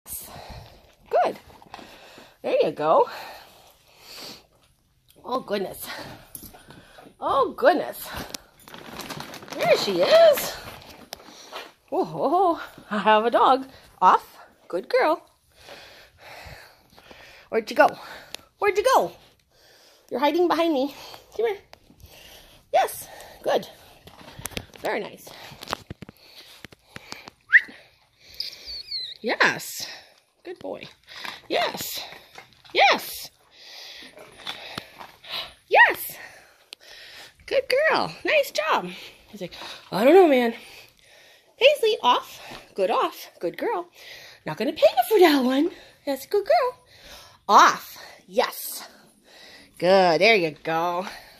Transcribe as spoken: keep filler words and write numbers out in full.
Good. There you go. Oh, goodness. Oh, goodness. There she is. Whoa, I have a dog. Off. Good girl. Where'd you go? Where'd you go? You're hiding behind me. Come here. Yes. Good. Very nice. Yes. Good boy. Yes. Yes. Yes. Good girl. Nice job. He's like, I don't know, man. Paisley, off. Good off. Good girl. Not going to pay you for that one. That's a good girl. Off. Yes. Good. There you go.